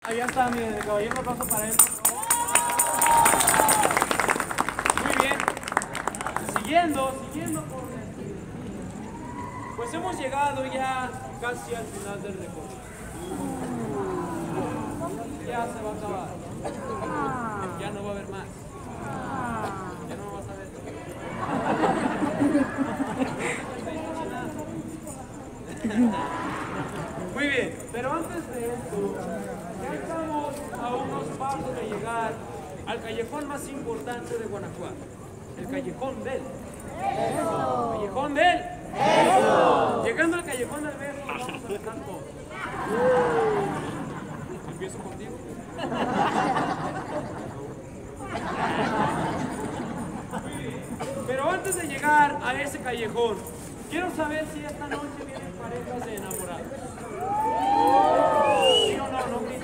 Allá está, miren, el caballero, un aplauso para él. Muy bien. Siguiendo por pues hemos llegado ya casi al final del recorrido. Ya se va a acabar. Ya no va a haber más. Ya no me vas a ver. Muy bien, pero antes de esto, ya estamos a unos pasos de llegar al callejón más importante de Guanajuato, el Callejón del Beso. ¿Callejón del Beso? Llegando al Callejón del Beso, nos vamos a besar todos. Empiezo contigo. Pero antes de llegar a ese callejón, quiero saber si esta noche vienen parejas de enamorados. ¿Sí o no? No